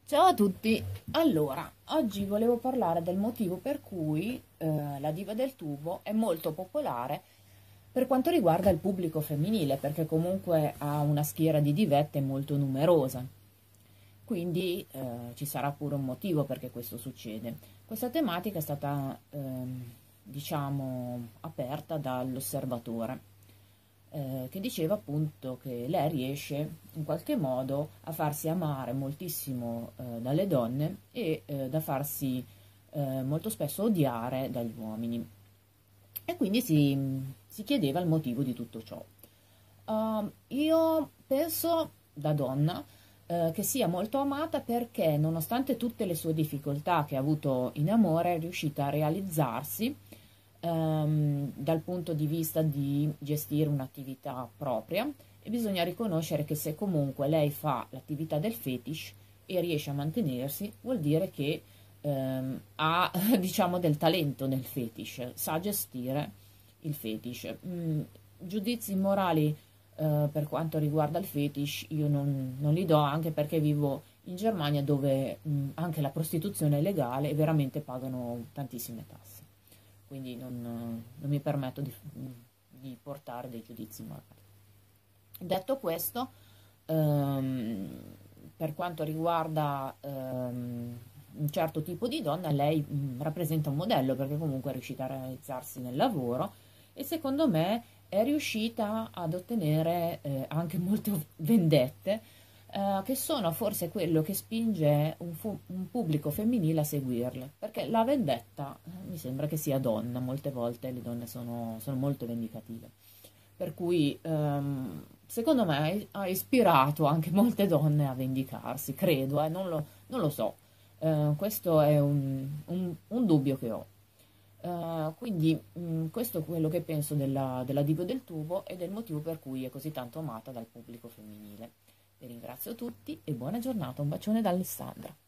Ciao a tutti! Allora, oggi volevo parlare del motivo per cui la Diva del Tubo è molto popolare per quanto riguarda il pubblico femminile, perché comunque ha una schiera di divette molto numerosa. Quindi ci sarà pure un motivo perché questo succede. Questa tematica è stata, diciamo, aperta dall'Osservatore che diceva appunto che lei riesce in qualche modo a farsi amare moltissimo dalle donne e da farsi molto spesso odiare dagli uomini. E quindi si chiedeva il motivo di tutto ciò. Io penso, da donna, che sia molto amata perché, nonostante tutte le sue difficoltà che ha avuto in amore, è riuscita a realizzarsi dal punto di vista di gestire un'attività propria e bisogna riconoscere che se comunque lei fa l'attività del fetish e riesce a mantenersi, vuol dire che ha diciamo del talento nel fetish, sa gestire il fetish. Giudizi morali per quanto riguarda il fetish io non li do, anche perché vivo in Germania dove anche la prostituzione è legale e veramente pagano tantissime tasse, quindi non mi permetto di portare dei giudizi morali. Detto questo, per quanto riguarda un certo tipo di donna, lei rappresenta un modello perché comunque è riuscita a realizzarsi nel lavoro e secondo me è riuscita ad ottenere anche molte vendette che sono forse quello che spinge un pubblico femminile a seguirle, perché la vendetta mi sembra che sia donna, molte volte le donne sono molto vendicative, per cui secondo me ha ispirato anche molte donne a vendicarsi, credo, non lo so. Questo è un dubbio che ho. Quindi questo è quello che penso della Divo del Tubo e del motivo per cui è così tanto amata dal pubblico femminile. Vi ringrazio tutti e buona giornata, un bacione da Alessandra.